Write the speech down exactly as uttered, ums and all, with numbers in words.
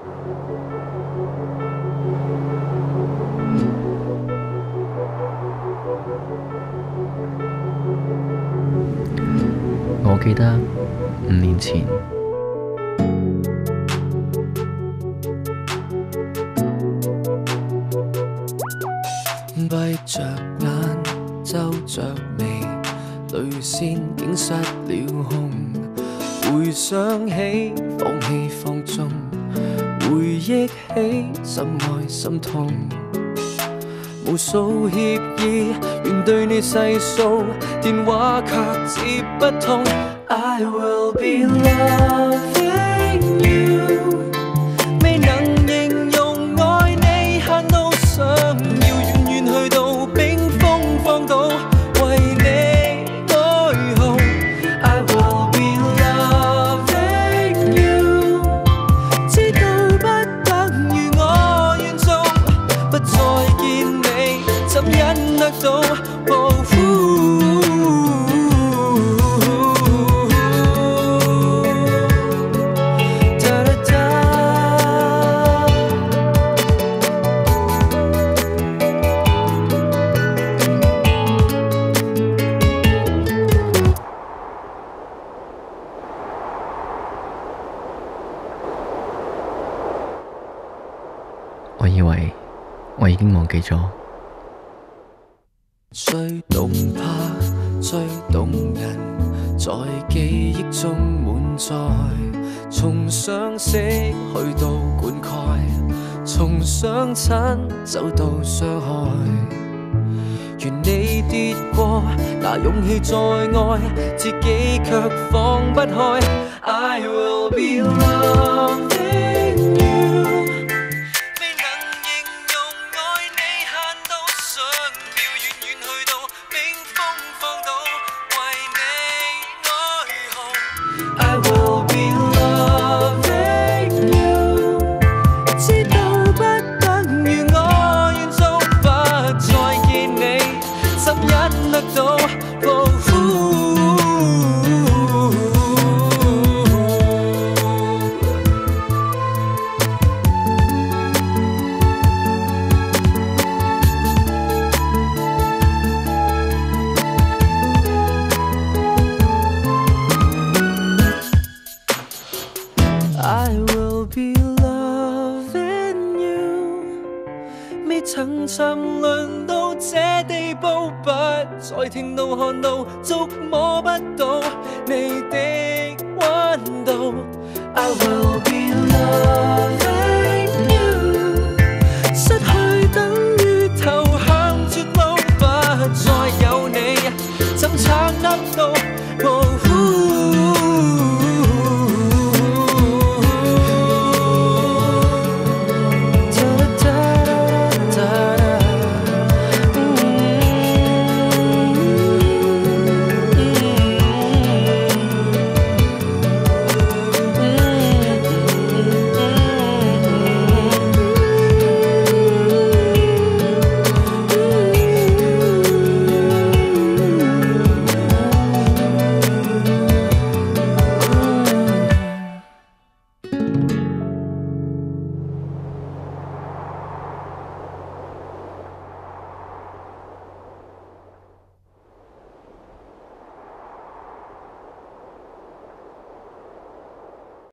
我記得五年前， 閉着眼，皺着眉，淚腺竟失了控。回想起放棄放縱，回憶起心愛心痛。無數協議，願對你細數，電話卻接不通。I will be loving you， 未能形容愛你慳到想要遠遠去到冰封荒島，為你哀號。I will be loving you， 知道不等於我願做，不再見你怎忍得到？哦我以為我已經忘記咗。 最動魄，最動人，在記憶中滿載。從相識去到灌溉，從相親走到傷害。願你跌過，拿勇氣再愛，自己卻放不開。I will be loving you。I will be loving you， 知道不等於我願做，不再見你怎忍得到？I will be loving you， 未曾沉淪到這地步，不再聽到看到，觸摸不到你的溫度。I will be loving you。